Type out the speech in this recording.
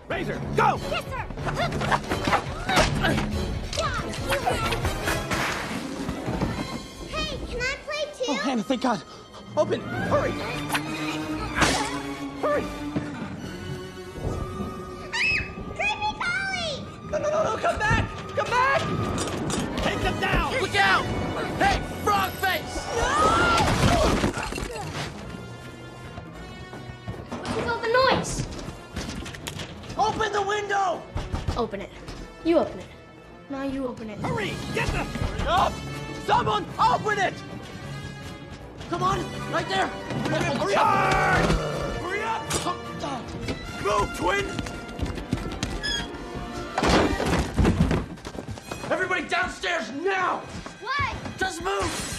Razor, go! Yes, sir! Hey, can I play too? Oh, Hannah, thank God. Open! Hurry! Hurry! Creepy Collie! No, come back! Come back! Take them down! Look out! Hey, frog face! What's all the noise? Open the window! Open it. You open it. No, you open it. Hurry! Get them! Hurry up! Someone open it! Come on, right there! Hurry up! Hurry up! Move, twin! Everybody downstairs now! What? Just move!